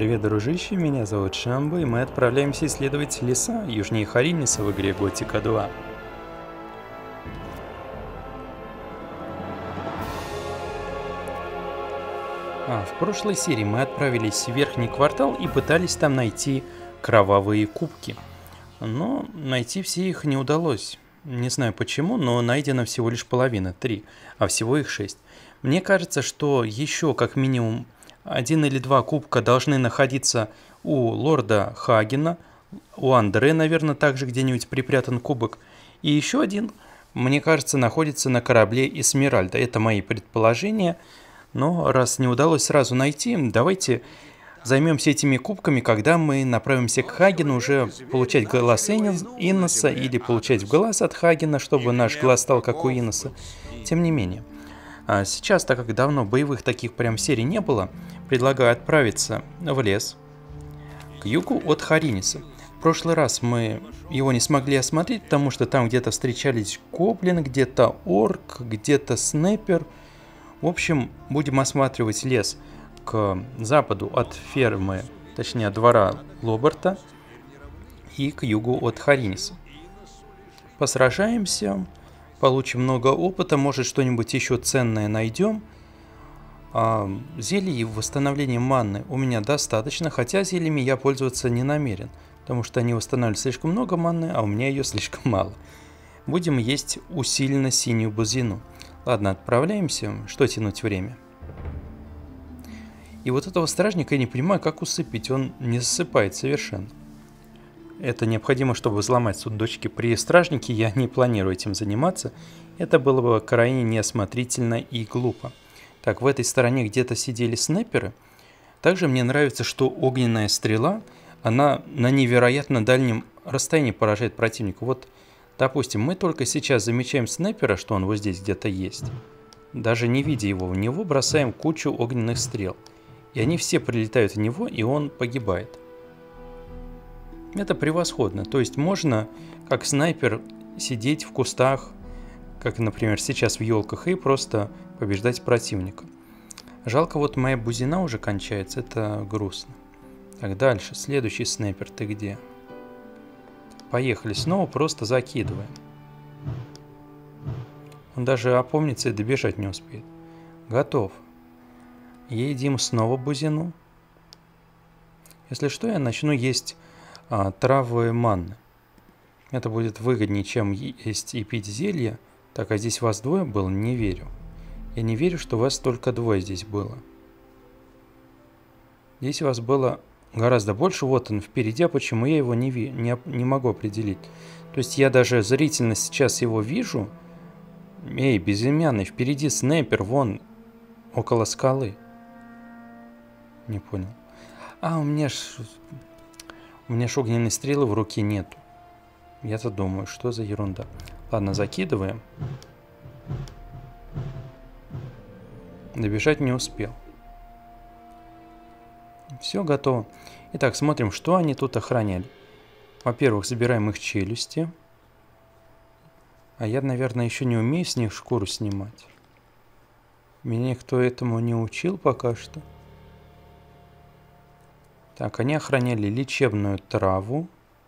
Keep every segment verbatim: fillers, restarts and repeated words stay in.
Привет, дружище, меня зовут Шамбо, и мы отправляемся исследовать леса южнее Хариниса в игре Готика два. А, в прошлой серии мы отправились в верхний квартал и пытались там найти кровавые кубки. Но найти все их не удалось. Не знаю почему, но найдено всего лишь половина, три, а всего их шесть. Мне кажется, что еще как минимум один или два кубка должны находиться у лорда Хагена, у Андре, наверное, также где-нибудь припрятан кубок. И еще один, мне кажется, находится на корабле Эсмеральда. Это мои предположения. Но раз не удалось сразу найти, давайте займемся этими кубками, когда мы направимся к Хагену, уже получать глаз Инноса или получать глаз от Хагена, чтобы наш глаз стал как у Инноса. Тем не менее, сейчас, так как давно боевых таких прям серий не было, предлагаю отправиться в лес к югу от Хариниса. В прошлый раз мы его не смогли осмотреть, потому что там где-то встречались гоблин, где-то орк, где-то снайпер. В общем, будем осматривать лес к западу от фермы, точнее от двора Лоберта, и к югу от Хариниса. Посражаемся, получим много опыта, может что-нибудь еще ценное найдем. А, зелий и восстановления манны у меня достаточно, хотя зельями я пользоваться не намерен, потому что они восстанавливают слишком много манны, а у меня ее слишком мало. Будем есть усиленно синюю бузину. Ладно, отправляемся, что тянуть время. И вот этого стражника я не понимаю, как усыпить, он не засыпает совершенно. Это необходимо, чтобы взломать сундучки. При стражнике я не планирую этим заниматься, это было бы крайне неосмотрительно и глупо. Так, в этой стороне где-то сидели снайперы. Также мне нравится, что огненная стрела, она на невероятно дальнем расстоянии поражает противника. Вот, допустим, мы только сейчас замечаем снайпера, что он вот здесь где-то есть. Даже не видя его, в него бросаем кучу огненных стрел. И они все прилетают в него, и он погибает. Это превосходно. То есть можно, как снайпер, сидеть в кустах, как, например, сейчас в елках, и просто побеждать противника. Жалко, вот моя бузина уже кончается, это грустно. Так, дальше. Следующий снайпер, ты где? Поехали. Снова просто закидываем. Он даже опомнится и добежать не успеет. Готов. Едим снова бузину. Если что, я начну есть а, травы манны. Это будет выгоднее, чем есть и пить зелье. Так, а здесь вас двое было? Не верю. Я не верю, что вас только двое здесь было. Здесь вас было гораздо больше. Вот он впереди, а почему я его не, ви не, не могу определить? То есть я даже зрительно сейчас его вижу. Эй, безымянный, впереди снайпер, вон, около скалы. Не понял. А, у меня ж... У меня ж огненной стрелы в руке нету. Я-то думаю, что за ерунда. Ладно, закидываем. Добежать не успел. Все готово. Итак, смотрим, что они тут охраняли. Во-первых, забираем их челюсти. А я, наверное, еще не умею с них шкуру снимать. Меня никто этому не учил пока что. Так, они охраняли лечебную траву.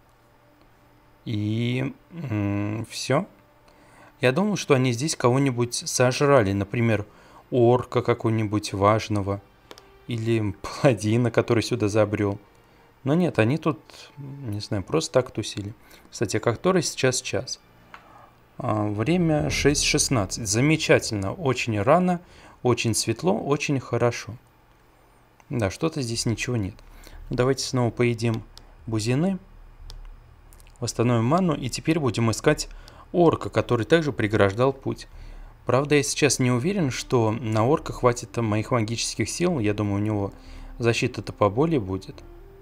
И все. Я думал, что они здесь кого-нибудь сожрали. Например, орка какого-нибудь важного. Или паладина, который сюда забрел. Но нет, они тут, не знаю, просто так тусили. Кстати, а который сейчас час? А, время шесть шестнадцать. Замечательно. Очень рано, очень светло, очень хорошо. Да, что-то здесь ничего нет. Давайте снова поедим бузины. Восстановим ману. И теперь будем искать орка, который также преграждал путь. Правда, я сейчас не уверен, что на орка хватит моих магических сил. Я думаю, у него защита-то поболее будет.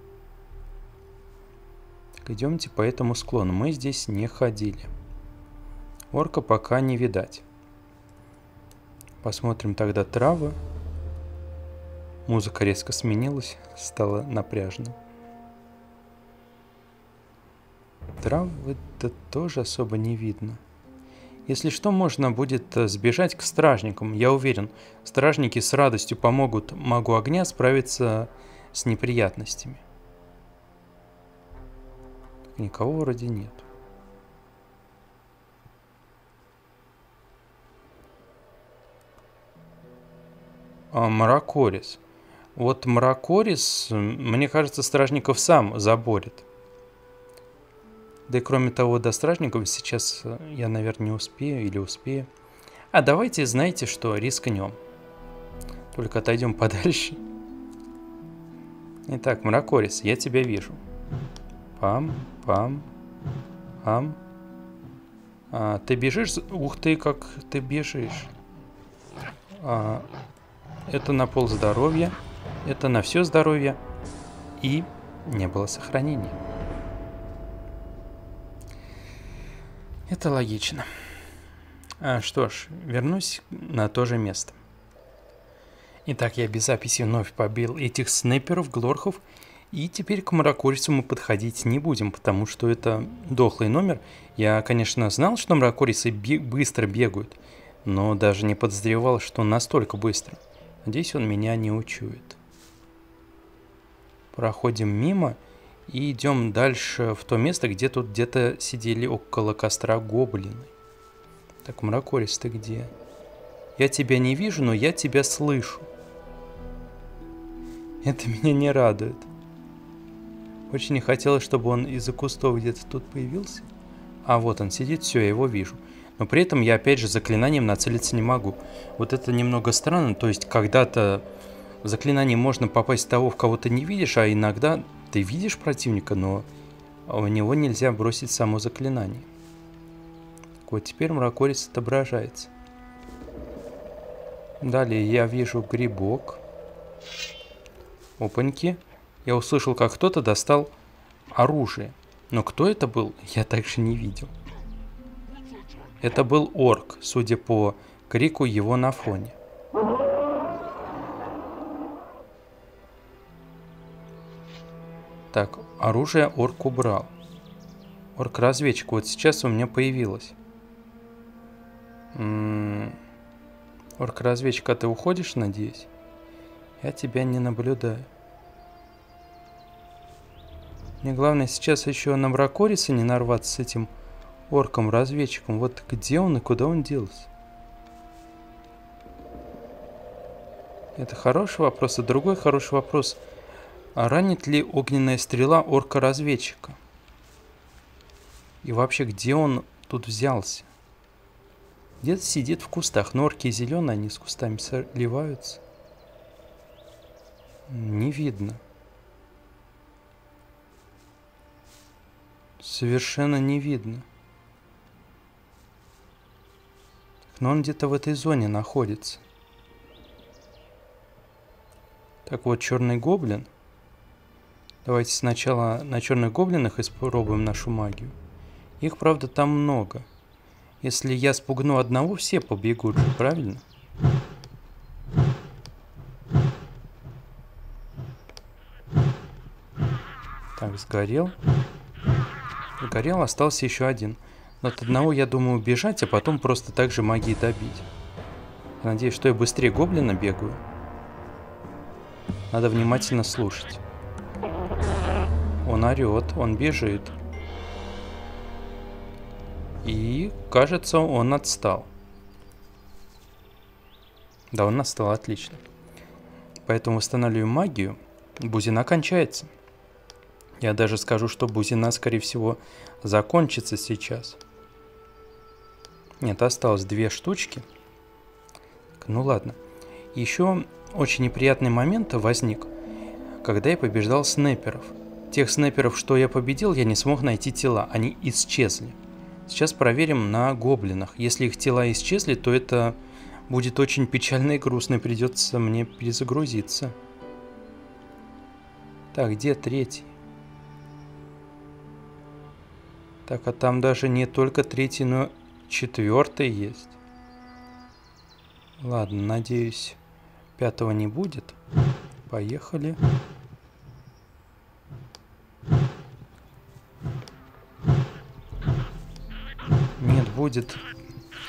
Так, идемте по этому склону. Мы здесь не ходили. Орка пока не видать. Посмотрим тогда травы. Музыка резко сменилась, стала напряжно. Травы-то тоже особо не видно. Если что, можно будет сбежать к стражникам. Я уверен, стражники с радостью помогут магу огня справиться с неприятностями. Никого вроде нет. А, Маракорис. Вот Маракорис, мне кажется, стражников сам заборет. Да и кроме того, до стражников сейчас я, наверное, не успею или успею. А давайте, знаете что, рискнем. Только отойдем подальше. Итак, Маракорис, я тебя вижу. Пам, пам, пам. А, ты бежишь? Ух ты, как ты бежишь. А, это на пол здоровья. Это на все здоровье. И не было сохранения. Это логично. А, что ж, вернусь на то же место. Итак, я без записи вновь побил этих снайперов, глорхов. И теперь к Маракорису мы подходить не будем, потому что это дохлый номер. Я, конечно, знал, что Маракорисы бе- быстро бегают, но даже не подозревал, что настолько быстро. Надеюсь, он меня не учует. Проходим мимо и идем дальше в то место, где тут где-то сидели около костра гоблины. Так, Маракорис, ты где? Я тебя не вижу, но я тебя слышу. Это меня не радует. Очень не хотелось, чтобы он из-за кустов где-то тут появился. А вот он сидит, все, я его вижу. Но при этом я опять же заклинанием нацелиться не могу. Вот это немного странно. То есть когда-то заклинанием можно попасть в того, в кого ты не видишь, а иногда ты видишь противника, но у него нельзя бросить само заклинание. Вот теперь Маракорис отображается. Далее я вижу грибок. Опаньки. Я услышал, как кто-то достал оружие. Но кто это был, я также не видел. Это был орк, судя по крику его на фоне. Так, оружие орк убрал. Орк-разведчик вот сейчас у меня появилась. М-м- Орк-разведчик, а ты уходишь, надеюсь? Я тебя не наблюдаю. Мне главное сейчас еще на Маракориса не нарваться с этим орком-разведчиком. Вот где он и куда он делся? Это хороший вопрос. А другой хороший вопрос. А ранит ли огненная стрела орка-разведчика? И вообще, где он тут взялся? Где-то сидит в кустах. Но орки зеленые, они с кустами сливаются. Не видно. Совершенно не видно. Но он где-то в этой зоне находится. Так вот, черный гоблин. Давайте сначала на черных гоблинах испробуем нашу магию. Их, правда, там много. Если я спугну одного, все побегут же, правильно? Так, сгорел. Сгорел, остался еще один. Но от одного, я думаю, убежать, а потом просто так же магией добить. Надеюсь, что я быстрее гоблина бегаю. Надо внимательно слушать. Он орет, он бежит. И, кажется, он отстал. Да, он отстал, отлично. Поэтому восстанавливаем магию. Бузина кончается. Я даже скажу, что бузина, скорее всего, закончится сейчас. Нет, осталось две штучки. Ну ладно. Еще очень неприятный момент возник, когда я побеждал снайперов. Тех снайперов, что я победил, я не смог найти тела. Они исчезли. Сейчас проверим на гоблинах. Если их тела исчезли, то это будет очень печально и грустно. И придется мне перезагрузиться. Так, где третий? Так, а там даже не только третий, но четвертый есть. Ладно, надеюсь, пятого не будет. Поехали. Нет, будет.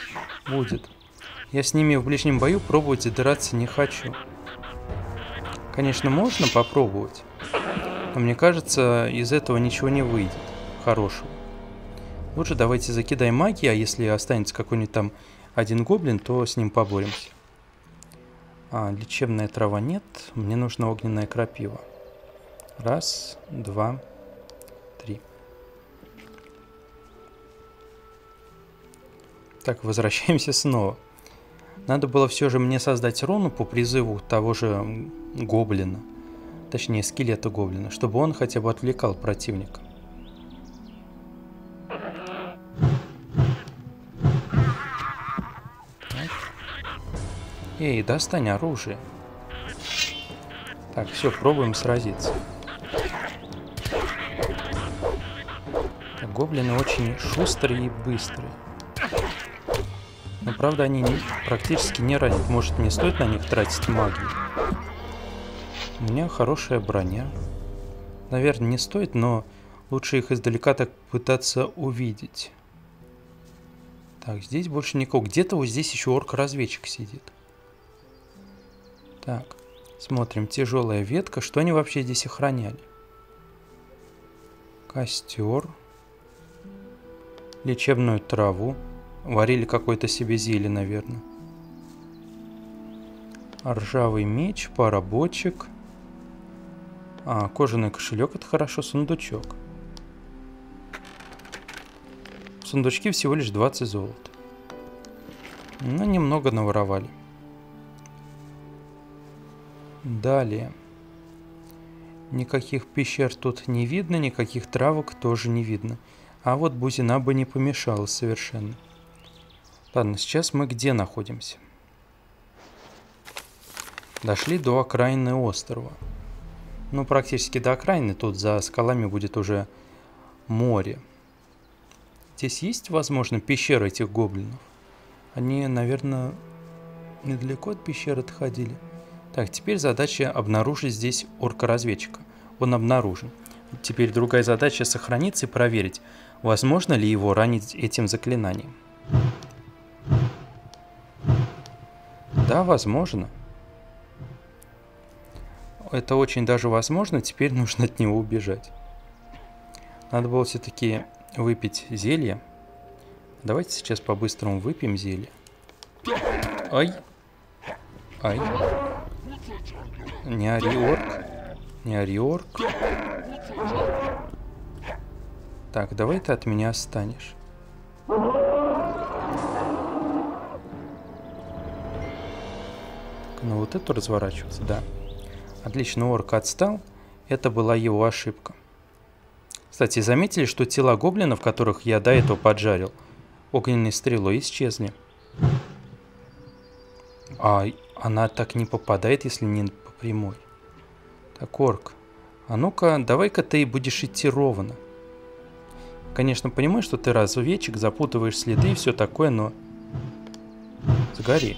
Будет. Я с ними в ближнем бою пробовать драться не хочу. Конечно, можно попробовать, но мне кажется, из этого ничего не выйдет хорошего. Лучше давайте закидаем магией, а если останется какой-нибудь там один гоблин, то с ним поборемся. А, лечебная трава нет, мне нужна огненная крапива. Раз, два, три. Так, возвращаемся снова. Надо было все же мне создать руну по призыву того же гоблина. Точнее, скелета гоблина, чтобы он хотя бы отвлекал противника. Эй, достань оружие. Так, все, пробуем сразиться. Так, гоблины очень шустрые и быстрые. Но правда они не, практически не ранят. Может, не стоит на них тратить магию? У меня хорошая броня. Наверное, не стоит, но лучше их издалека так пытаться увидеть. Так, здесь больше никого. Где-то вот здесь еще орк-разведчик сидит. Так, смотрим. Тяжелая ветка. Что они вообще здесь охраняли? Костер. Лечебную траву. Варили какой-то себе зелье, наверное. Ржавый меч, пара бочек. А, кожаный кошелек, это хорошо, сундучок. В сундучке всего лишь двадцать золота. Ну, немного наворовали. Далее. Никаких пещер тут не видно, никаких травок тоже не видно. А вот бузина бы не помешала совершенно. Ладно, сейчас мы где находимся? Дошли до окраины острова. Ну, практически до окраины. Тут за скалами будет уже море. Здесь есть, возможно, пещеры этих гоблинов? Они, наверное, недалеко от пещеры отходили. Так, теперь задача обнаружить здесь орка-разведчика. Он обнаружен. Теперь другая задача сохраниться и проверить, возможно ли его ранить этим заклинанием. Да, возможно. Это очень даже возможно. Теперь нужно от него убежать. Надо было все-таки выпить зелье. Давайте сейчас по-быстрому выпьем зелье. Ай. Ай. Не ори, орк. Не ори, орк. Так, давай ты от меня отстанешь. Ну вот это разворачиваться, да. Отлично, орк отстал. Это была его ошибка. Кстати, заметили, что тела гоблинов, которых я до этого поджарил, огненной стрелой исчезли. А она так не попадает, если не по прямой. Так, орк, а ну-ка, давай-ка ты будешь идти ровно. Конечно, понимаю, что ты разведчик, запутываешь следы и все такое, но... Сгори.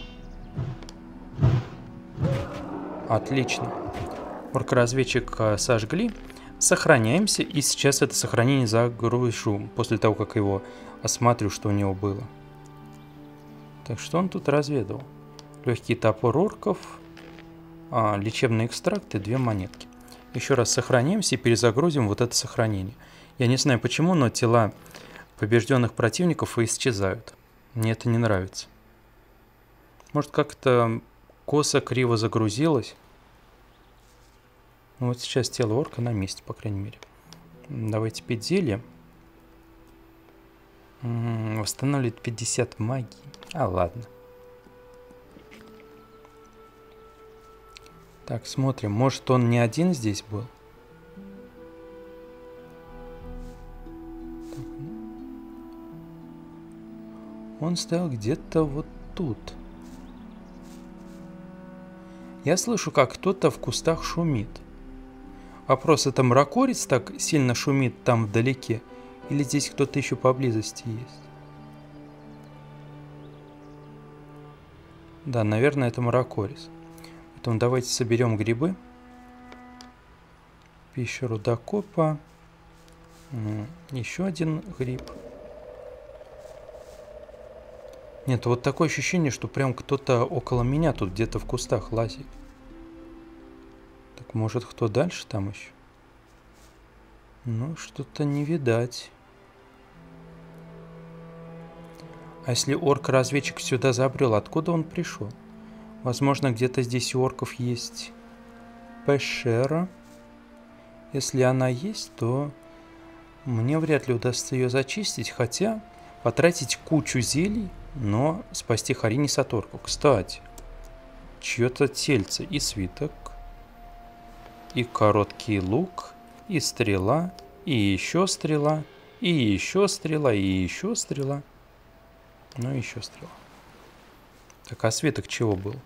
Отлично. Орк-разведчик сожгли. Сохраняемся. И сейчас это сохранение загружу. После того, как его осмотрю, что у него было. Так, что он тут разведал? Легкий топор орков. А, лечебные экстракты, две монетки. Еще раз сохраняемся и перезагрузим вот это сохранение. Я не знаю почему, но тела побежденных противников исчезают. Мне это не нравится. Может, как-то косо криво загрузилось. Ну, вот сейчас тело орка на месте, по крайней мере. Давайте пить зелье. М-м, восстанавливает пятьдесят магии. А, ладно. Так, смотрим. Может, он не один здесь был? Так. Он стоял где-то вот тут. Я слышу, как кто-то в кустах шумит. Вопрос, это мракорец так сильно шумит там вдалеке? Или здесь кто-то еще поблизости есть? Да, наверное, это мракорец. Поэтому давайте соберем грибы. Пища рудокопа. Еще один гриб. Нет, вот такое ощущение, что прям кто-то около меня тут где-то в кустах лазит. Так, может, кто дальше там еще? Ну, что-то не видать. А если орк-разведчик сюда забрел, откуда он пришел? Возможно, где-то здесь у орков есть пещера. Если она есть, то мне вряд ли удастся ее зачистить, хотя потратить кучу зелий, но спасти Харинис от орков. Кстати, чье-то тельце и свиток, и короткий лук, и стрела, и еще стрела, и еще стрела, и еще стрела. Ну и еще стрела. Так, а свиток чего был?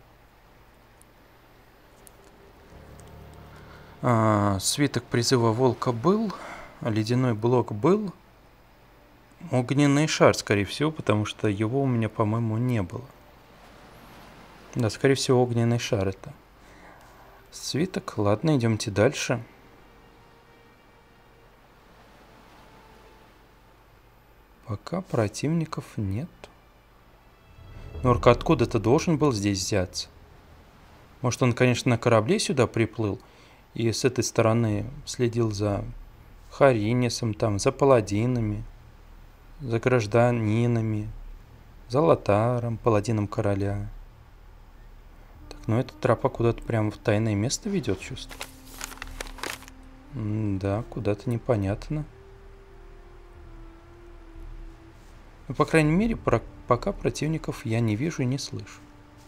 А, свиток призыва волка был, ледяной блок был, огненный шар, скорее всего, потому что его у меня, по-моему, не было. Да, скорее всего, огненный шар это. Свиток, ладно, идемте дальше. Пока противников нет. Норка откуда-то должен был здесь взяться. Может, он, конечно, на корабле сюда приплыл и с этой стороны следил за Харинисом, там, за паладинами, за гражданинами, за Лотаром, паладином короля. Так, ну эта тропа куда-то прямо в тайное место ведет, чувствую. М-да, куда-то непонятно. Но, по крайней мере, про пока противников я не вижу и не слышу.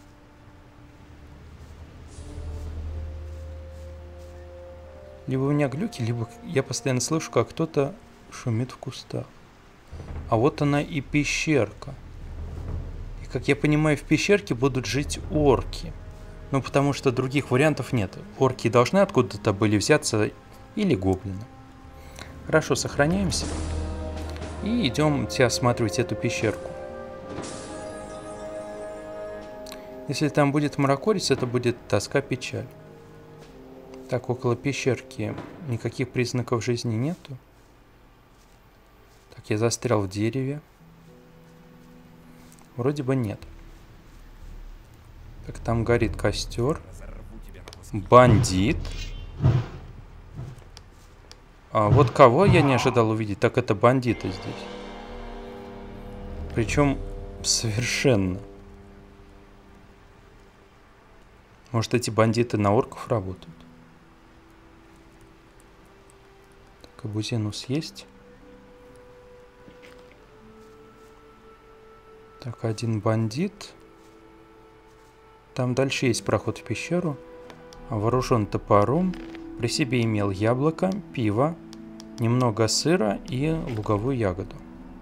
Либо у меня глюки, либо я постоянно слышу, как кто-то шумит в кустах. А вот она и пещерка. И, как я понимаю, в пещерке будут жить орки. Ну, потому что других вариантов нет. Орки должны откуда-то были взяться или гоблины. Хорошо, сохраняемся. И идемте осматривать эту пещерку. Если там будет мракорец, это будет тоска-печаль. Так, около пещерки никаких признаков жизни нету. Так, я застрял в дереве. Вроде бы нет. Так, там горит костер. Бандит. А вот кого я не ожидал увидеть, так это бандиты здесь. Причем совершенно. Может, эти бандиты на орков работают? Так, абузинус есть. Так, один бандит. Там дальше есть проход в пещеру. Вооружен топором. При себе имел яблоко, пиво, немного сыра и луговую ягоду.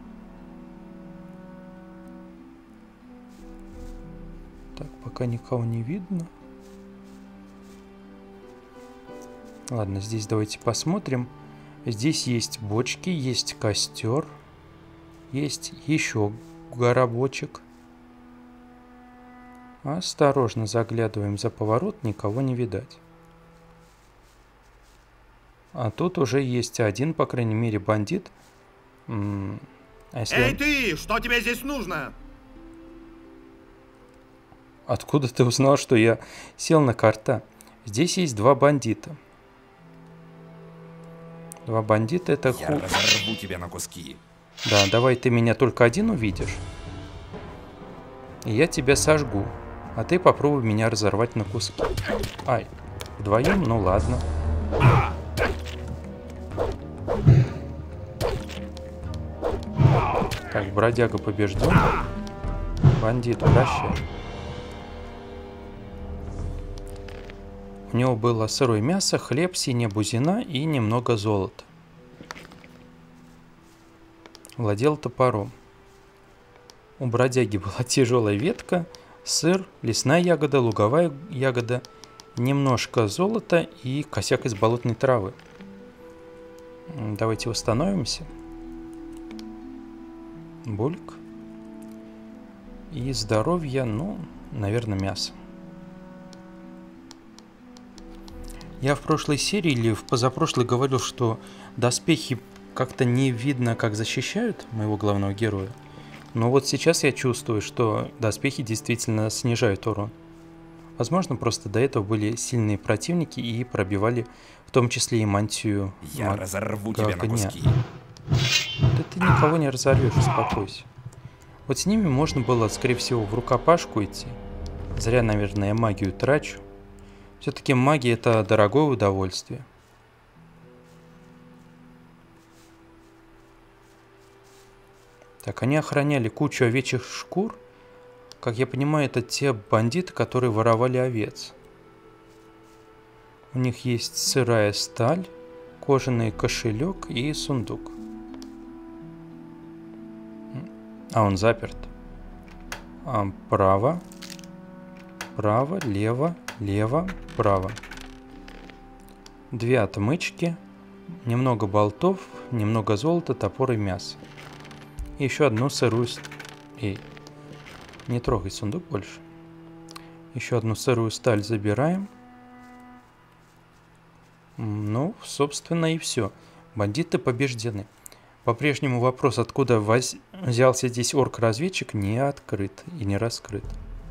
Так, пока никого не видно. Ладно, здесь давайте посмотрим. Здесь есть бочки, есть костер. Есть еще гора бочек. Осторожно заглядываем за поворот, никого не видать. А тут уже есть один, по крайней мере, бандит. М-м, а если... Эй ты, что тебе здесь нужно? Откуда ты узнал, что я сел на карта? Здесь есть два бандита. Два бандита это... Я ху... разорву тебя на куски. Да, давай ты меня только один увидишь. И я тебя сожгу. А ты попробуй меня разорвать на куски. Ай, вдвоем? Ну ладно. Так, бродяга побежден. Бандит, прощай. У него было сырое мясо, хлеб, синяя бузина и немного золота. Владел топором. У бродяги была тяжелая ветка, сыр, лесная ягода, луговая ягода, немножко золота и косяк из болотной травы. Давайте восстановимся. Бульк. И здоровье, ну, наверное, мясо. Я в прошлой серии или в позапрошлой говорил, что доспехи как-то не видно, как защищают моего главного героя. Но вот сейчас я чувствую, что доспехи действительно снижают урон. Возможно, просто до этого были сильные противники и пробивали в том числе и мантию. Я разорву тебя на куски. Да ты никого не разорвешь, успокойся. Вот с ними можно было, скорее всего, в рукопашку идти. Зря, наверное, я магию трачу. Все-таки магия — это дорогое удовольствие. Так, они охраняли кучу овечьих шкур. Как я понимаю, это те бандиты, которые воровали овец. У них есть сырая сталь, кожаный кошелек и сундук. А, он заперт. А, право. Право, лево, лево, право. Две отмычки. Немного болтов, немного золота, топор и мясо. И еще одну сырую... Эй, не трогай сундук больше. Еще одну сырую сталь забираем. Ну, собственно, и все. Бандиты побеждены. По-прежнему вопрос, откуда воз... взялся здесь орк-разведчик, не открыт и не раскрыт.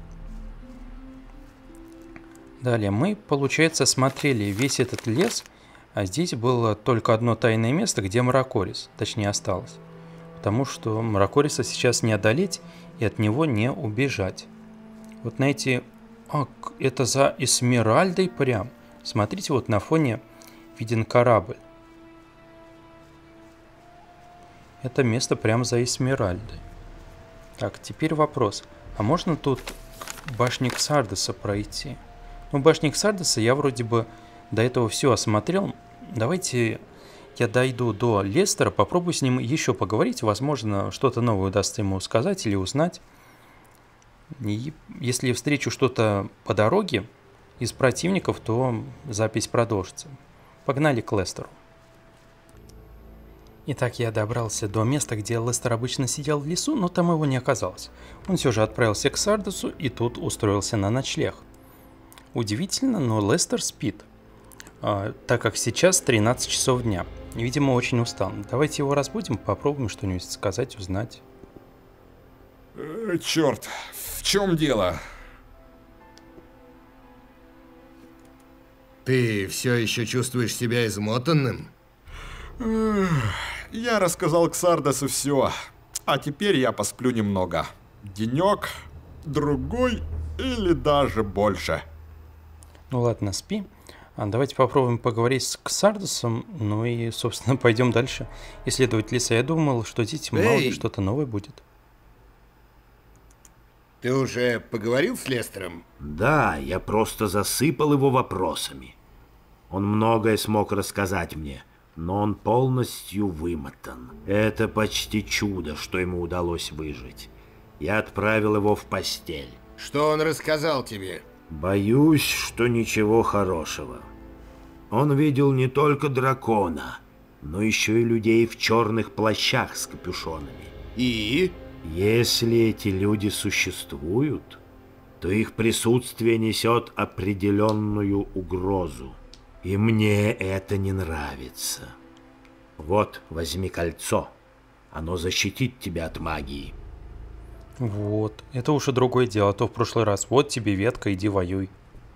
Далее мы, получается, смотрели весь этот лес, а здесь было только одно тайное место, где Маракорис, точнее, осталось. Потому что Маракориса сейчас не одолеть и от него не убежать. Вот на эти... А, это за Эсмеральдой прям. Смотрите, вот на фоне виден корабль. Это место прямо за Эсмеральдой. Так, теперь вопрос. А можно тут к башне Ксардоса пройти? Ну, башни Ксардоса я вроде бы до этого все осмотрел. Давайте я дойду до Лестера, попробую с ним еще поговорить. Возможно, что-то новое удастся ему сказать или узнать. И если я встречу что-то по дороге из противников, то запись продолжится. Погнали к Лестеру. Итак, я добрался до места, где Лестер обычно сидел в лесу, но там его не оказалось. Он все же отправился к Ксардосу и тут устроился на ночлег. Удивительно, но Лестер спит, а, так как сейчас тринадцать часов дня. Видимо, очень устал. Давайте его разбудим, попробуем что-нибудь сказать, узнать. Э, черт, в чем дело? Ты все еще чувствуешь себя измотанным? Я рассказал Ксардосу все, а теперь я посплю немного. Денек, другой или даже больше. Ну ладно, спи. А давайте попробуем поговорить с Ксардосом, ну и, собственно, пойдем дальше исследовать леса. Я думал, что здесь мало ли что-то новое будет. Ты уже поговорил с Лестером? Да, я просто засыпал его вопросами. Он многое смог рассказать мне, но он полностью вымотан. Это почти чудо, что ему удалось выжить. Я отправил его в постель. Что он рассказал тебе? Боюсь, что ничего хорошего. Он видел не только дракона, но еще и людей в черных плащах с капюшонами. И? Если эти люди существуют, то их присутствие несет определенную угрозу. И мне это не нравится. Вот, возьми кольцо. Оно защитит тебя от магии. Вот, это уже другое дело, а то в прошлый раз. Вот тебе ветка, иди воюй.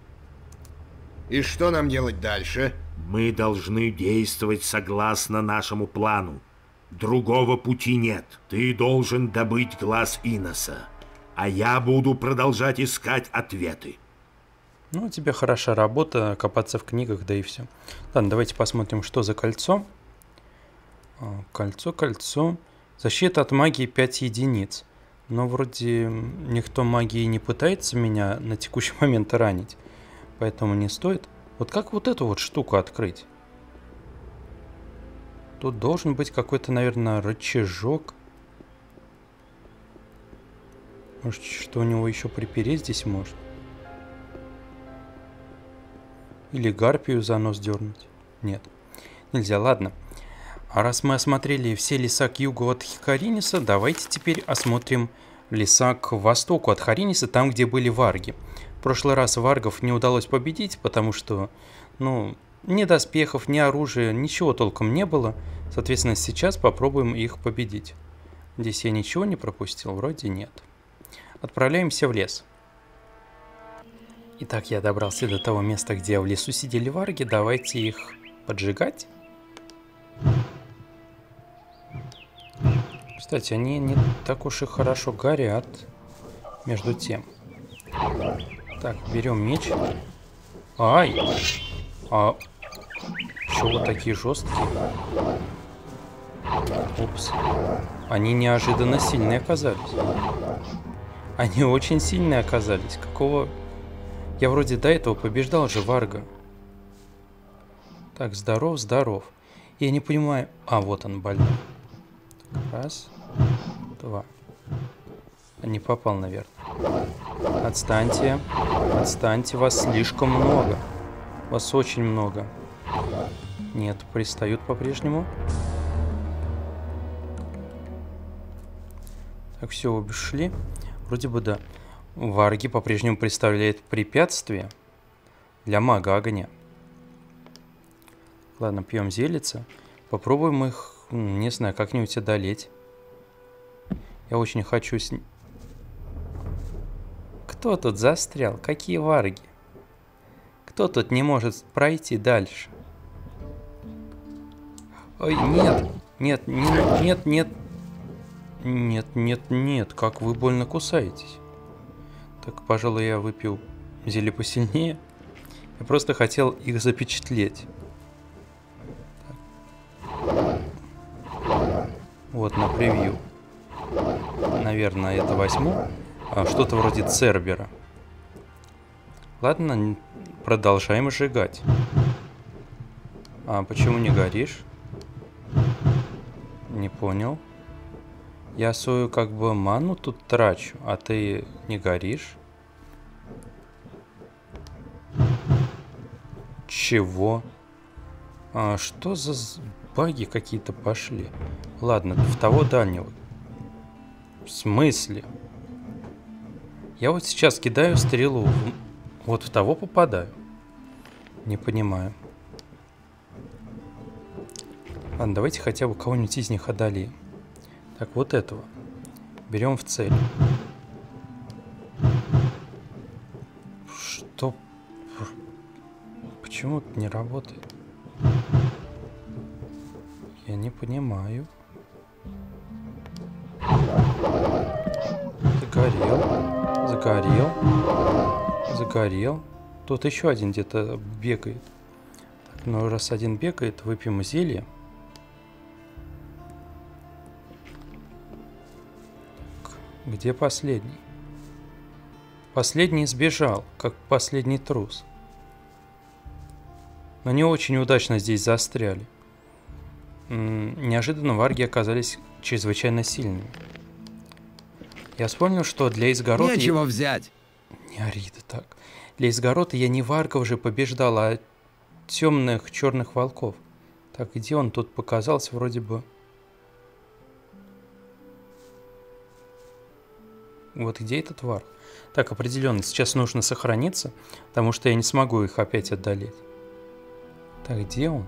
И что нам делать дальше? Мы должны действовать согласно нашему плану. Другого пути нет. Ты должен добыть глаз Иноса, а я буду продолжать искать ответы. Ну, у тебя хороша работа, копаться в книгах, да и все. Ладно, давайте посмотрим, что за кольцо. Кольцо, кольцо. Защита от магии пять единиц. Но вроде никто магией не пытается меня на текущий момент ранить. Поэтому не стоит. Вот как вот эту вот штуку открыть? Тут должен быть какой-то, наверное, рычажок. Может, что у него еще припереть здесь может? Или гарпию за нос дернуть? Нет, нельзя, ладно. А раз мы осмотрели все леса к югу от Хариниса, давайте теперь осмотрим леса к востоку от Хариниса, там, где были варги. В прошлый раз варгов не удалось победить, потому что, ну, ни доспехов, ни оружия, ничего толком не было. Соответственно, сейчас попробуем их победить. Здесь я ничего не пропустил? Вроде нет. Отправляемся в лес. Итак, я добрался до того места, где в лесу сидели варги. Давайте их поджигать. Кстати, они не так уж и хорошо горят. Между тем. Так, берем меч. Ай! А чё вы такие жесткие? Упс. Они неожиданно сильные оказались. Они очень сильные оказались. Какого... Я вроде до этого побеждал же варга. Так, здоров, здоров. Я не понимаю... А, вот он, больной. Раз. Два. Не попал, наверное. Отстаньте. Отстаньте, вас слишком много. Вас очень много. Нет, пристают по-прежнему. Так, все, обошли. Вроде бы да. Варги по-прежнему представляют препятствие для мага огня. Ладно, пьем зелица. Попробуем их, не знаю, как-нибудь одолеть. Я очень хочу с... Кто тут застрял? Какие варги? Кто тут не может пройти дальше? Ой, нет, нет, нет, нет, нет. Нет, нет, нет, как вы больно кусаетесь. Так, пожалуй, я выпил зелье посильнее. Я просто хотел их запечатлеть. Так. Вот на превью. Наверное, это возьму. А, что-то вроде Цербера. Ладно, продолжаем сжигать. А почему не горишь? Не понял. Я свою как бы ману тут трачу, а ты не горишь? Чего? А, что за баги какие-то пошли? Ладно, в того дальнего. В смысле? Я вот сейчас кидаю стрелу, вот в того попадаю. Не понимаю. Ладно, давайте хотя бы кого-нибудь из них одолеем. Так, вот этого. Берем в цель. Что? Почему это не работает? Я не понимаю. Загорел. Загорел. Загорел. Тут еще один где-то бегает. Так, ну раз один бегает, выпьем зелье. Где последний? Последний сбежал, как последний трус. Но не очень удачно здесь застряли. М-м, неожиданно варги оказались чрезвычайно сильными. Я вспомнил, что для Изгорода... Нечего я... взять. Не ори ты так. Для Изгорода я не варгов же побеждал, а темных черных волков. Так, где он тут показался вроде бы... Вот где этот варг? Так, определенно, сейчас нужно сохраниться, потому что я не смогу их опять одолеть. Так, где он?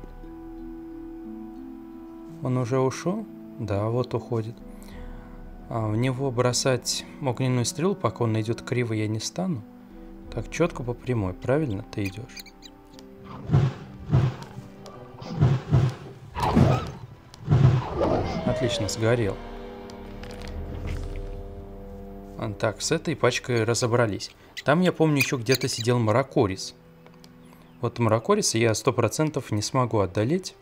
Он уже ушел? Да, вот уходит. А в него бросать огненную стрелу, пока он идет криво, я не стану. Так, четко по прямой, правильно ты идешь? Отлично, сгорел. Так, с этой пачкой разобрались. Там, я помню, еще где-то сидел Маракорис. Вот Маракориса я сто процентов не смогу одолеть.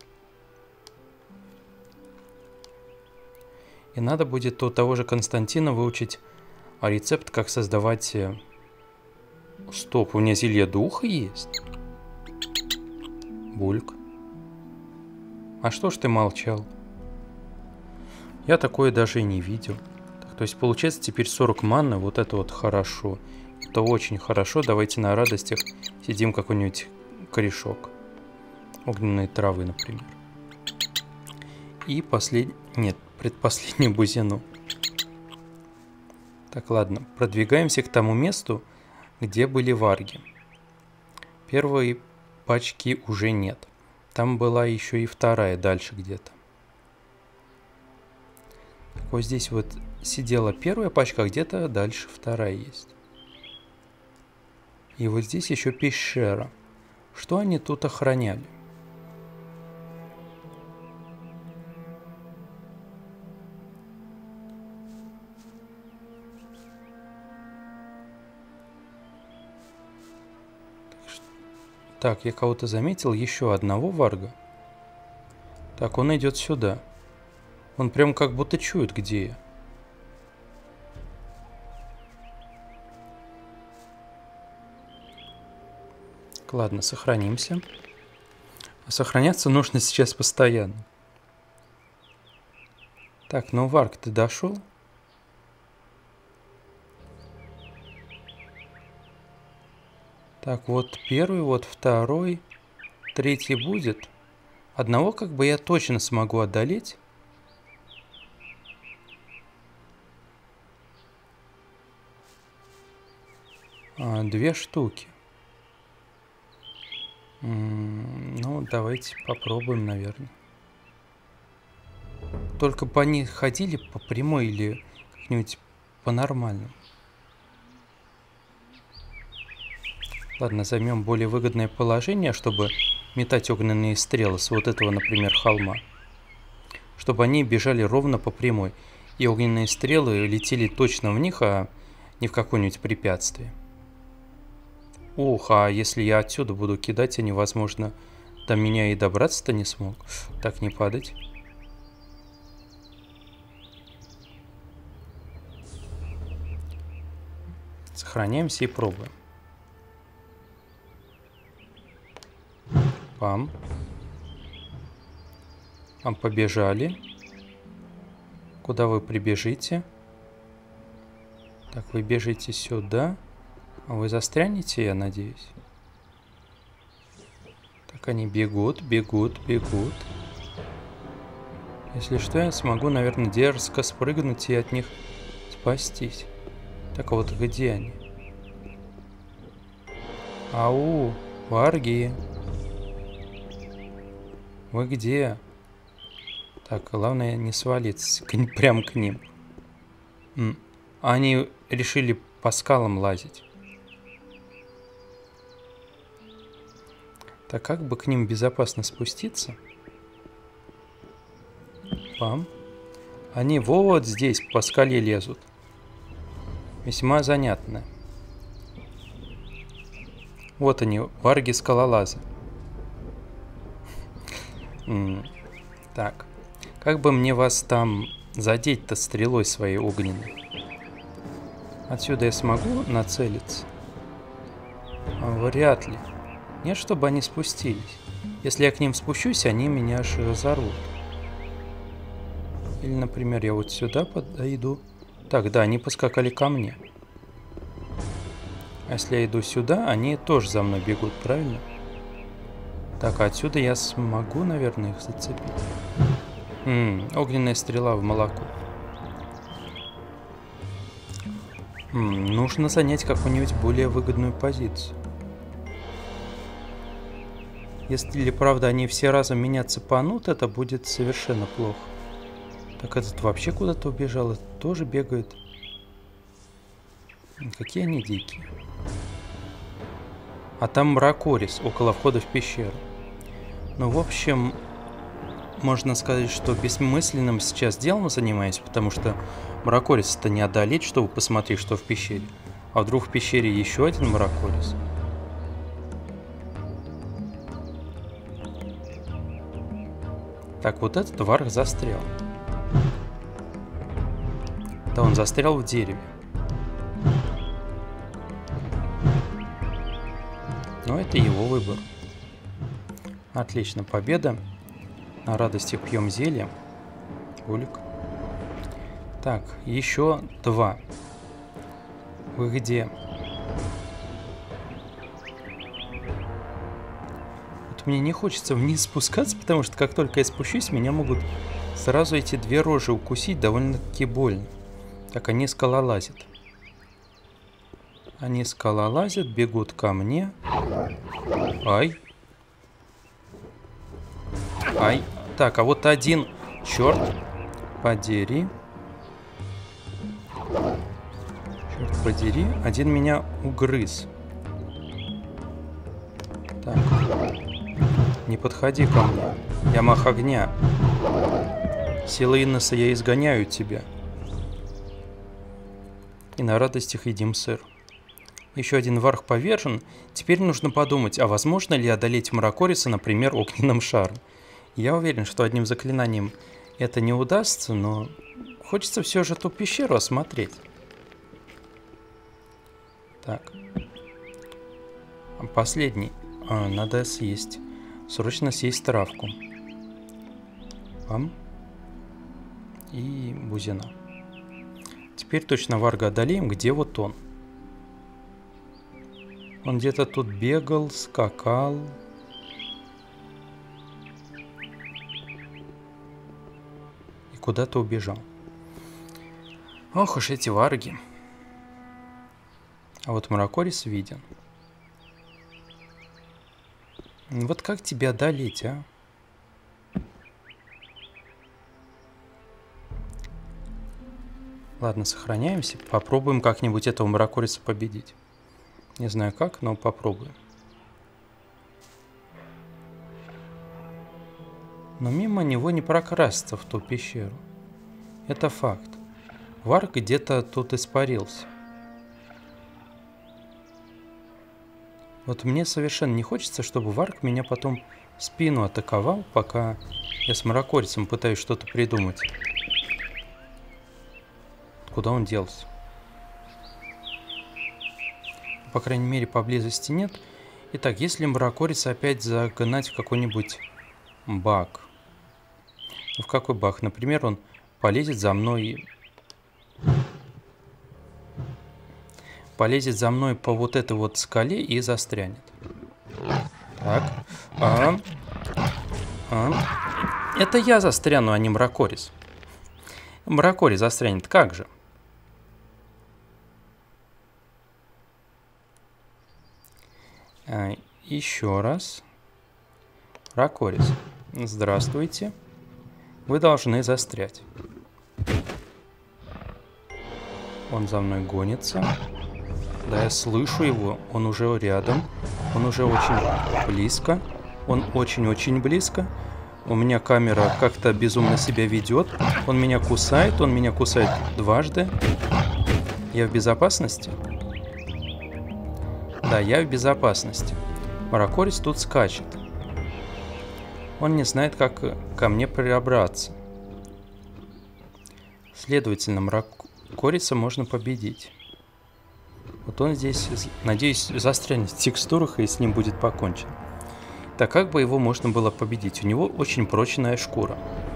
И надо будет у того же Константина выучить рецепт, как создавать... Стоп, у меня зелье духа есть? Бульк. А что ж ты молчал? Я такое даже и не видел. То есть получается теперь сорок манны, вот это вот хорошо. Это очень хорошо, давайте на радостях сидим какой-нибудь корешок. Огненные травы, например. И последний... Нет, предпоследний бузину. Так, ладно, продвигаемся к тому месту, где были варги. Первой пачки уже нет. Там была еще и вторая дальше где-то. Так, вот здесь вот сидела первая пачка, а где-то дальше вторая есть. И вот здесь еще пещера. Что они тут охраняли? Так, я кого-то заметил, еще одного варга. Так, он идет сюда. Он прям как будто чует, где я. Ладно, сохранимся. Сохраняться нужно сейчас постоянно. Так, ну варг, ты дошел? Так, вот первый, вот второй, третий будет. Одного как бы я точно смогу одолеть. А, две штуки. М-м, ну, давайте попробуем, наверное. Только по ней ходили по прямой или как-нибудь по-нормальному. Ладно, займем более выгодное положение, чтобы метать огненные стрелы с вот этого, например, холма. Чтобы они бежали ровно по прямой. И огненные стрелы летели точно в них, а не в какое-нибудь препятствие. Ух, а если я отсюда буду кидать, они, возможно, до меня и добраться-то не смог. Так, не падать. Сохраняемся и пробуем. Пам. Пам, побежали. Куда вы прибежите? Так, вы бежите сюда. А вы застрянете, я надеюсь? Так, они бегут, бегут, бегут. Если что, я смогу, наверное, дерзко спрыгнуть и от них спастись. Так, а вот где они? Ау, варги. Вы где? Так, главное не свалиться к, прям к ним. М. Они решили по скалам лазить. Так, как бы к ним безопасно спуститься? Пам. Они вот здесь по скале лезут. Весьма занятно. Вот они, варги-скалолазы. Так, как бы мне вас там задеть-то стрелой своей огненной? Отсюда я смогу нацелиться? Вряд ли. Нет, чтобы они спустились. Если я к ним спущусь, они меня аж разорвут. Или, например, я вот сюда подойду. Так, да, они поскакали ко мне. А если я иду сюда, они тоже за мной бегут, правильно? Так, а отсюда я смогу, наверное, их зацепить. М-м, огненная стрела в молоко. М-м, нужно занять какую-нибудь более выгодную позицию. Если, правда, они все разом меня цепанут, это будет совершенно плохо. Так, этот вообще куда-то убежал, этот тоже бегает. Какие они дикие. А там Мракорис, около входа в пещеру. Ну, в общем, можно сказать, что бессмысленным сейчас делом занимаюсь, потому что Мракориса-то не одолеть, чтобы посмотреть, что в пещере. А вдруг в пещере еще один Мракорис? Так, вот этот варг застрял. Да, он застрял в дереве. Но это его выбор. Отлично, победа. На радости пьем зелье. Булик. Так, еще два. Вы где? Вот мне не хочется вниз спускаться, потому что как только я спущусь, меня могут сразу эти две рожи укусить довольно-таки больно. Так, они скалолазят. Они скалолазят, бегут ко мне. Ай. Ай. Так, а вот один. Черт. Подери. Черт подери. Один меня угрыз. Так. Не подходи ко мне. Я мах огня. Силой Иннеса я изгоняю тебя. И на радостях едим сыр. Еще один варх повержен. Теперь нужно подумать, а возможно ли одолеть Мракориса, например, огненным шаром. Я уверен, что одним заклинанием это не удастся, но хочется все же эту пещеру осмотреть. Так. Последний. А, надо съесть. Срочно съесть травку. Пам. И бузина. Теперь точно варга одолеем. Где вот он? Он где-то тут бегал, скакал. И куда-то убежал. Ох уж эти варги. А вот Мракорис виден. Вот как тебя одолеть, а? Ладно, сохраняемся. Попробуем как-нибудь этого Мракориса победить. Не знаю как, но попробуем. Но мимо него не прокрасться в ту пещеру. Это факт. Варг где-то тут испарился. Вот мне совершенно не хочется, чтобы Варг меня потом в спину атаковал, пока я с Мракорисом пытаюсь что-то придумать. Куда он делся? По крайней мере, поблизости нет. Итак, если Мракориса опять загнать в какой-нибудь баг. Ну, в какой баг? Например, он полезет за мной... Полезет за мной по вот этой вот скале и застрянет. Так. А, а. Это я застряну, а не Мракорис. Мракорис застрянет. Как же? А, еще раз. Мракорис. Здравствуйте. Вы должны застрять. Он за мной гонится. Да, я слышу его, он уже рядом, он уже очень близко, он очень-очень близко. У меня камера как-то безумно себя ведет, он меня кусает, он меня кусает дважды. Я в безопасности? Да, я в безопасности. Мракорис тут скачет. Он не знает, как ко мне пробраться. Следовательно, Мракориса можно победить. Вот он здесь, надеюсь, застрянет в текстурах, и с ним будет покончено. Так как бы его можно было победить? У него очень прочная шкура.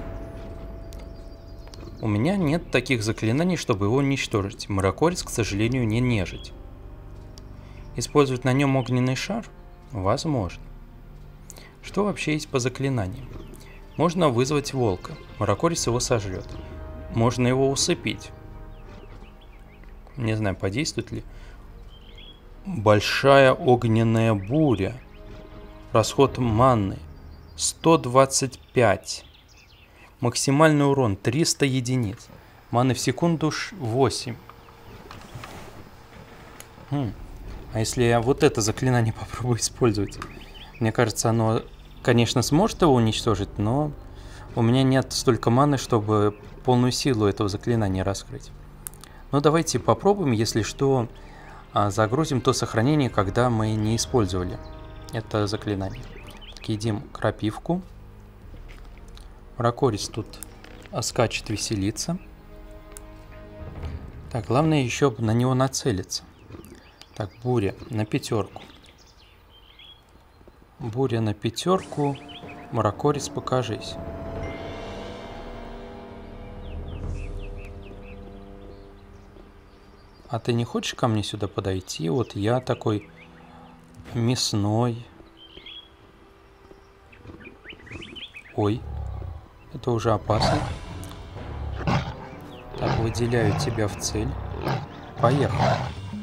У меня нет таких заклинаний, чтобы его уничтожить. Мракорис, к сожалению, не нежить. Использовать на нем огненный шар? Возможно. Что вообще есть по заклинаниям? Можно вызвать волка. Мракорис его сожрет. Можно его усыпить. Не знаю, подействует ли. Большая огненная буря. Расход манны сто двадцать пять. Максимальный урон триста единиц. Маны в секунду восемь. Хм. А если я вот это заклинание попробую использовать? Мне кажется, оно, конечно, сможет его уничтожить, но у меня нет столько маны, чтобы полную силу этого заклинания раскрыть. Ну, давайте попробуем, если что, загрузим то сохранение, когда мы не использовали это заклинание. Так, едим крапивку. Мракорис тут скачет, веселится. Так, главное еще на него нацелиться. Так, буря на пятерку. Буря на пятерку. Мракорис, покажись. А ты не хочешь ко мне сюда подойти? Вот я такой мясной. Ой, это уже опасно. Так, выделяю тебя в цель. Поехали.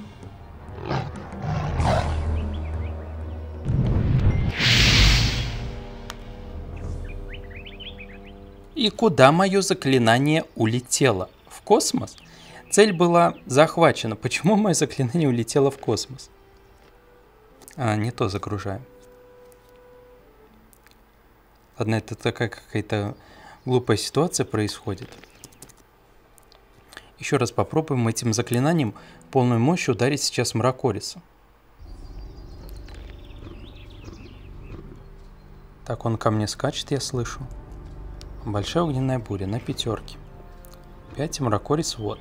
И куда мое заклинание улетело? В космос? Цель была захвачена. Почему мое заклинание улетело в космос? А, не то загружаем. Ладно, это такая какая-то глупая ситуация происходит. Еще раз попробуем этим заклинанием полной мощью ударить сейчас Мракориса. Так, он ко мне скачет, я слышу. Большая огненная буря на пятерке. пять, Мракорис, вот.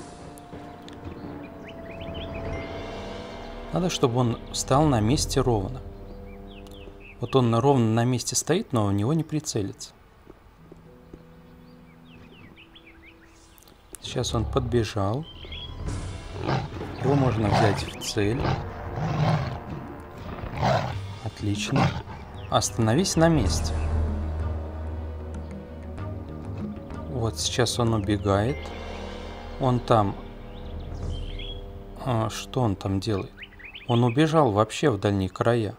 Надо, чтобы он встал на месте ровно. Вот он ровно на месте стоит, но у него не прицелится. Сейчас он подбежал. Его можно взять в цель. Отлично. Остановись на месте. Вот сейчас он убегает. Он там... А, что он там делает? Он убежал вообще в дальние края.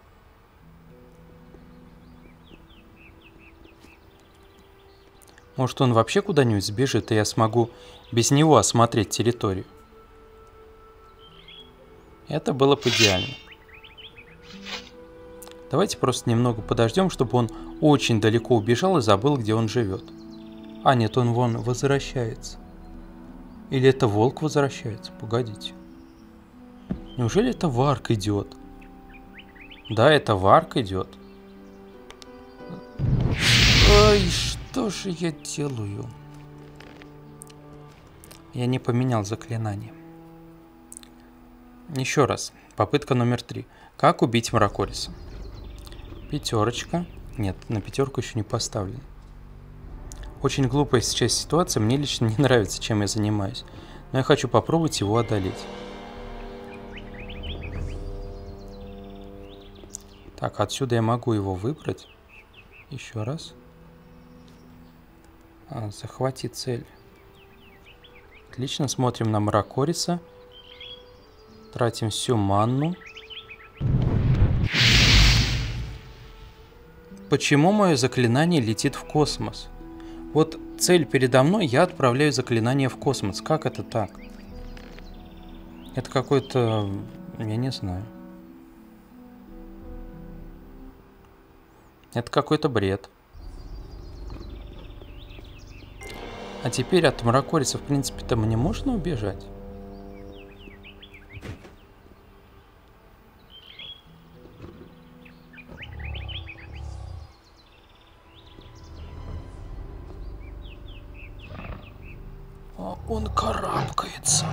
Может, он вообще куда-нибудь сбежит, и я смогу без него осмотреть территорию. Это было бы идеально. Давайте просто немного подождем, чтобы он очень далеко убежал и забыл, где он живет. А, нет, он вон возвращается. Или это волк возвращается? Погодите. Неужели это Варк идет? Да, это Варк идет. Ой, что же я делаю? Я не поменял заклинание. Еще раз. Попытка номер три. Как убить Мракориса? Пятерочка. Нет, на пятерку еще не поставлен. Очень глупая сейчас ситуация. Мне лично не нравится, чем я занимаюсь. Но я хочу попробовать его одолеть. Так, отсюда я могу его выбрать. Еще раз. А, захвати цель. Отлично, смотрим на Мракориса. Тратим всю манну. Почему мое заклинание летит в космос? Вот цель передо мной, я отправляю заклинание в космос. Как это так? Это какой-то... Я не знаю. Это какой-то бред. А теперь от Мракориса, в принципе-то, мне можно убежать? А он карабкается.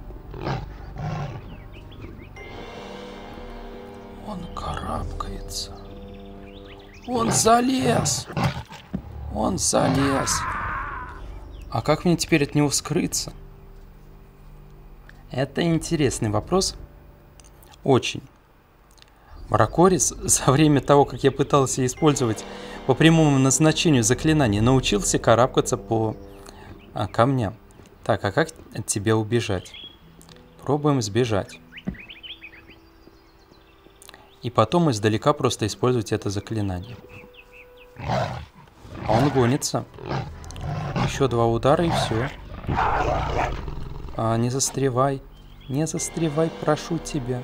Он карабкается. Он залез! Он залез! А как мне теперь от него скрыться? Это интересный вопрос. Очень. Мракорис за время того, как я пытался использовать по прямому назначению заклинание, научился карабкаться по а, камням. Так, а как от тебя убежать? Пробуем сбежать. И потом издалека просто использовать это заклинание. А он гонится. Еще два удара и все. А, не застревай. Не застревай, прошу тебя.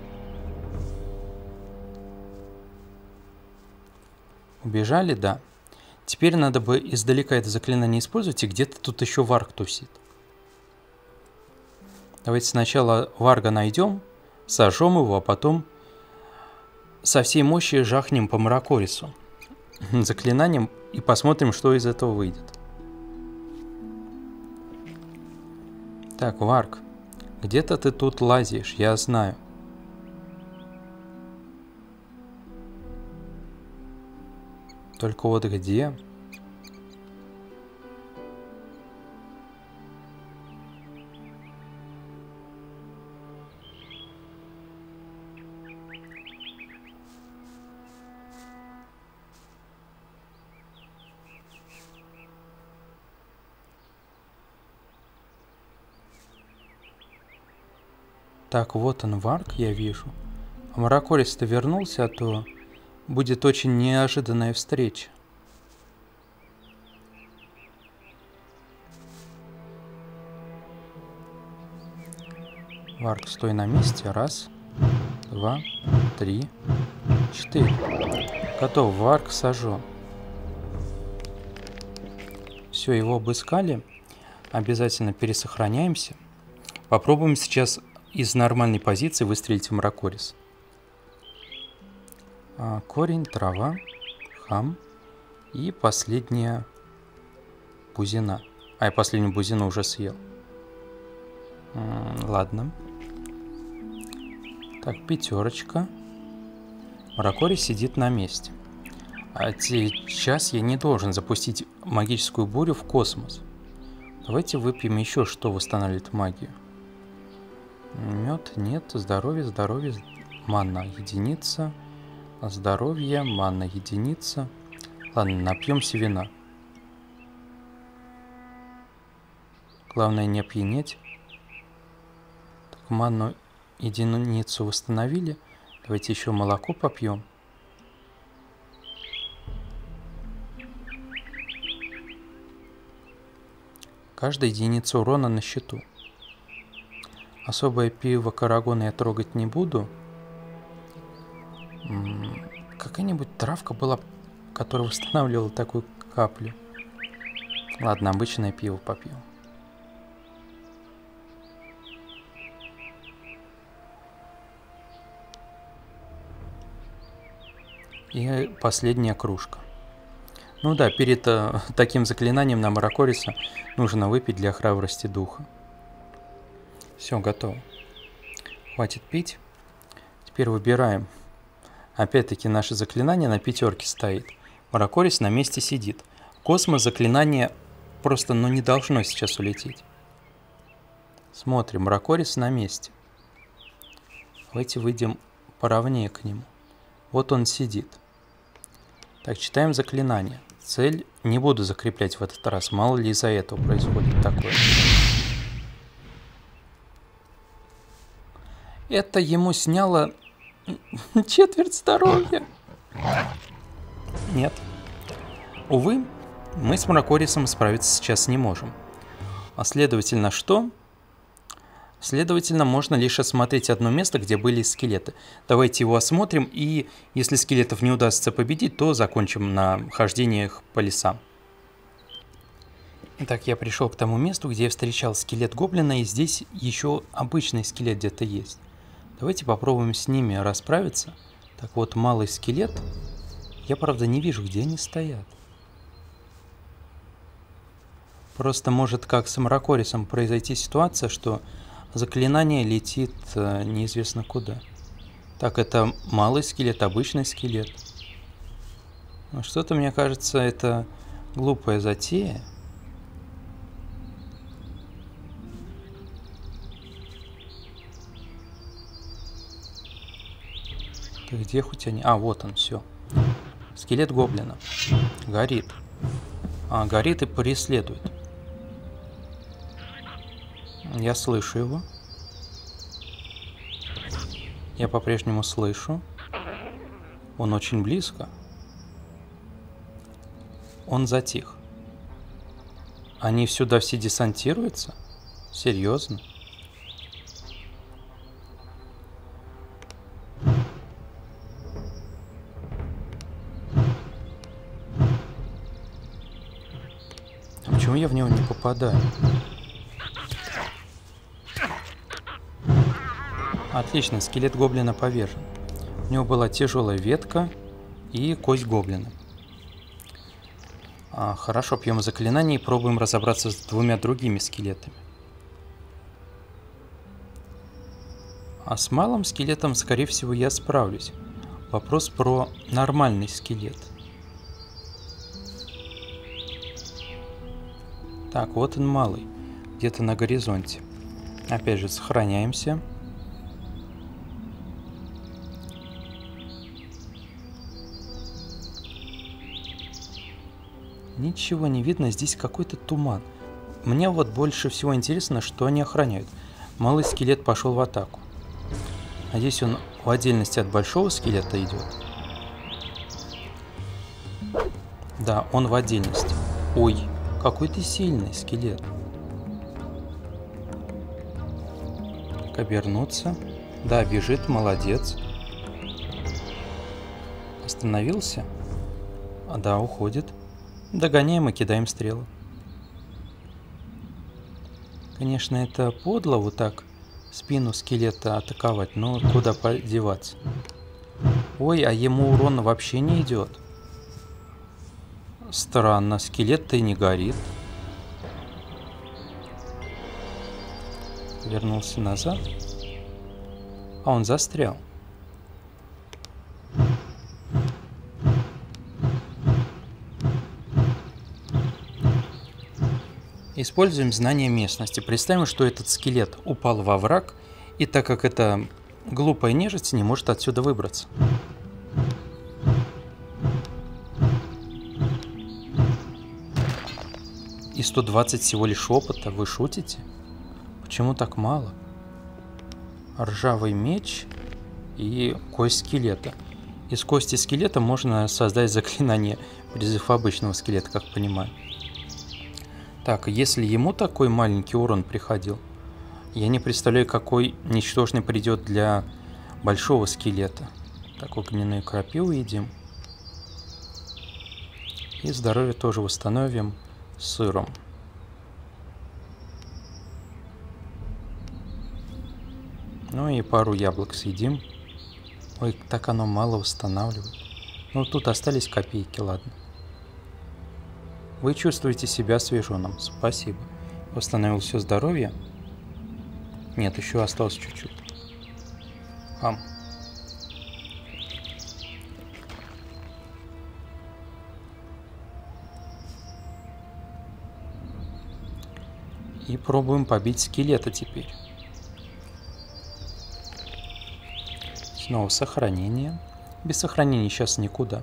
Убежали, да. Теперь надо бы издалека это заклинание использовать, и где-то тут еще Варг тусит. Давайте сначала Варга найдем, сожжем его, а потом со всей мощи жахнем по Мракорису заклинанием и посмотрим, что из этого выйдет. Так, Варг, где-то ты тут лазишь, я знаю. Только вот где? Так, вот он, Варг, я вижу. А Мракорис-то вернулся, а то будет очень неожиданная встреча. Варг, стой на месте. Раз, два, три, четыре. Готов, Варг сожжен. все, его обыскали. Обязательно пересохраняемся. Попробуем сейчас из нормальной позиции выстрелить в Мракорис. А, корень, трава, хам и последняя бузина. А я последнюю бузину уже съел. М-м, ладно. Так, пятерочка. Мракорис сидит на месте. А сейчас я не должен запустить магическую бурю в космос. Давайте выпьем еще, что восстанавливает магию. Мед, нет, здоровье, здоровье, манна, единица. Здоровье, манна, единица. Ладно, напьемся вина. Главное не опьянеть. Так, манну, единицу восстановили. Давайте еще молоко попьем. Каждая единица урона на счету. Особое пиво Карагона я трогать не буду. Какая-нибудь травка была, которая восстанавливала такую каплю. Ладно, обычное пиво попью. И последняя кружка. Ну да, перед э, таким заклинанием на Мракориса нужно выпить для храбрости духа. Все, готово. Хватит пить. Теперь выбираем. Опять-таки наше заклинание на пятерке стоит. Мракорис на месте сидит. Космос заклинание просто ну, не должно сейчас улететь. Смотрим, Мракорис на месте. Давайте выйдем поровнее к нему. Вот он сидит. Так, читаем заклинание. Цель не буду закреплять в этот раз. Мало ли из-за этого происходит такое. Это ему сняло четверть здоровья. Нет. Увы, мы с Мракорисом справиться сейчас не можем. А следовательно, что? Следовательно, можно лишь осмотреть одно место, где были скелеты. Давайте его осмотрим, и если скелетов не удастся победить, то закончим на хождениях по лесам. Итак, я пришел к тому месту, где я встречал скелет гоблина, и здесь еще обычный скелет где-то есть. Давайте попробуем с ними расправиться. Так вот, малый скелет. Я, правда, не вижу, где они стоят. Просто может, как с Мракорисом, произойти ситуация, что заклинание летит э, неизвестно куда. Так, это малый скелет, обычный скелет. Но что-то, мне кажется, это глупая затея. Так, где хоть они? А, вот он, все. Скелет гоблина. Горит. А, горит и преследует. Я слышу его. Я по-прежнему слышу. Он очень близко. Он затих. Они сюда все десантируются? Серьезно? А почему я в него не попадаю? Отлично, скелет гоблина повержен. У него была тяжелая ветка и кость гоблина. А, хорошо, пьем заклинание и пробуем разобраться с двумя другими скелетами. А с малым скелетом, скорее всего, я справлюсь. Вопрос про нормальный скелет. Так, вот он малый, где-то на горизонте. Опять же, сохраняемся. Ничего не видно, здесь какой-то туман. Мне вот больше всего интересно, что они охраняют. Малый скелет пошел в атаку. Надеюсь, он в отдельности от большого скелета идет. Да, он в отдельности. Ой, какой ты сильный скелет. Так, обернуться. Да, бежит, молодец. Остановился. А, да, уходит. Догоняем и кидаем стрелы. Конечно, это подло вот так спину скелета атаковать, но куда подеваться? Ой, а ему урон вообще не идет. Странно, скелет-то и не горит. Вернулся назад. А он застрял. Используем знание местности. Представим, что этот скелет упал во враг, и так как это глупая нежить, не может отсюда выбраться. И сто двадцать всего лишь опыта. Вы шутите? Почему так мало? Ржавый меч и кость скелета. Из кости скелета можно создать заклинание призыв обычного скелета, как понимаю. Так, если ему такой маленький урон приходил, я не представляю, какой ничтожный придет для большого скелета. Так, огненную крапиву едим. И здоровье тоже восстановим сыром. Ну и пару яблок съедим. Ой, так оно мало восстанавливает. Ну тут остались копейки, ладно. Вы чувствуете себя освеженным. Спасибо. Восстановил все здоровье. Нет, еще осталось чуть-чуть. Ам. И пробуем побить скелета теперь. Снова сохранение. Без сохранения сейчас никуда.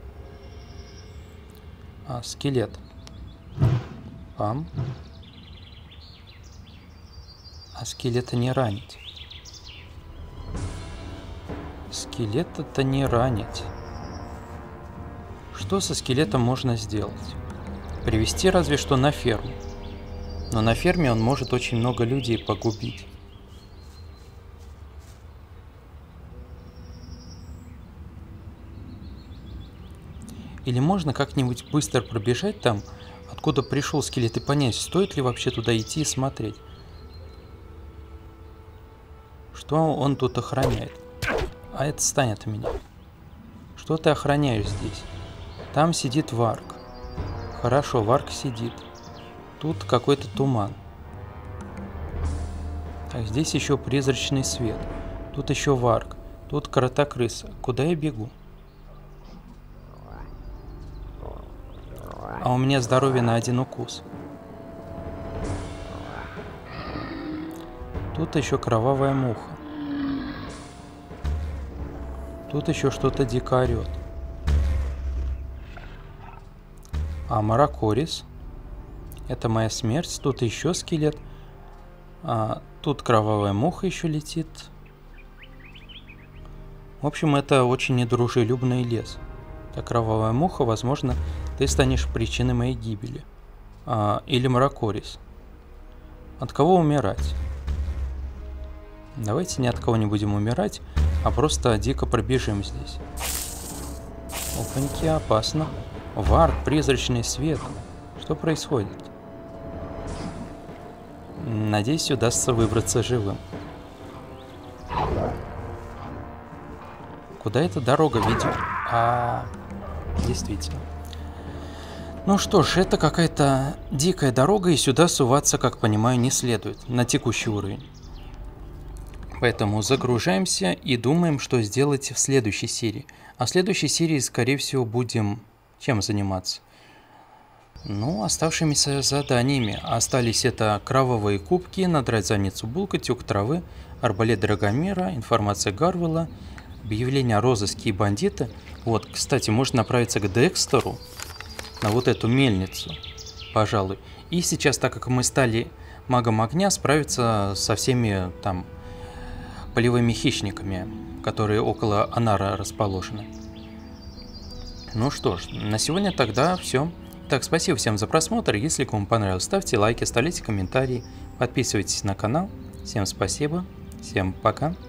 А, скелет. Пам. А скелета не ранить. Скелета-то не ранить. Что со скелетом можно сделать? Привести разве что на ферму. Но на ферме он может очень много людей погубить. Или можно как-нибудь быстро пробежать там, откуда пришел скелет, и понять, стоит ли вообще туда идти и смотреть. Что он тут охраняет? А это отстань от меня. Что ты охраняешь здесь? Там сидит Варк. Хорошо, Варк сидит. Тут какой-то туман. Так, здесь еще призрачный свет. Тут еще Варк. Тут кротокрыса. Куда я бегу? А у меня здоровье на один укус. Тут еще кровавая муха. Тут еще что-то дико орет. А Маракорис. Это моя смерть. Тут еще скелет. А, тут кровавая муха еще летит. В общем, это очень недружелюбный лес. Так, кровавая муха, возможно, ты станешь причиной моей гибели. А, или Маракорис. От кого умирать? Давайте ни от кого не будем умирать, а просто дико пробежим здесь. Опаньки, опасно. Варк, призрачный свет. Что происходит? Надеюсь, удастся выбраться живым. Куда эта дорога ведет? А, действительно. Ну что ж, это какая-то дикая дорога, и сюда суваться, как понимаю, не следует на текущий уровень. Поэтому загружаемся и думаем, что сделать в следующей серии. А в следующей серии, скорее всего, будем чем заниматься? Ну, оставшимися заданиями. Остались это кровавые кубки, надрать задницу булка, тюк травы, арбалет Драгомира, информация Гарвелла, объявление о розыске и бандиты. Вот, кстати, можно направиться к Декстеру, на вот эту мельницу, пожалуй. И сейчас, так как мы стали магом огня, справиться со всеми там полевыми хищниками, которые около Анара расположены. Ну что ж, на сегодня тогда все. Так, спасибо всем за просмотр. Если кому понравилось, ставьте лайки, оставляйте комментарии, подписывайтесь на канал. Всем спасибо, всем пока.